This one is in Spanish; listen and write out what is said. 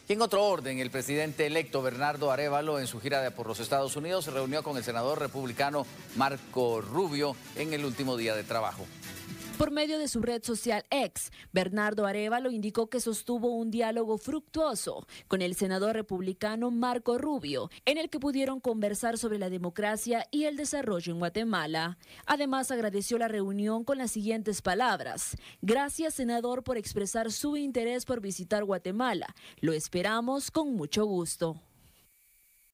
Y en otro orden, el presidente electo Bernardo Arévalo, en su gira por los Estados Unidos, se reunió con el senador republicano Marco Rubio en el último día de trabajo. Por medio de su red social X, Bernardo Arévalo indicó que sostuvo un diálogo fructuoso con el senador republicano Marco Rubio, en el que pudieron conversar sobre la democracia y el desarrollo en Guatemala. Además, agradeció la reunión con las siguientes palabras: gracias, senador, por expresar su interés por visitar Guatemala. Lo esperamos con mucho gusto.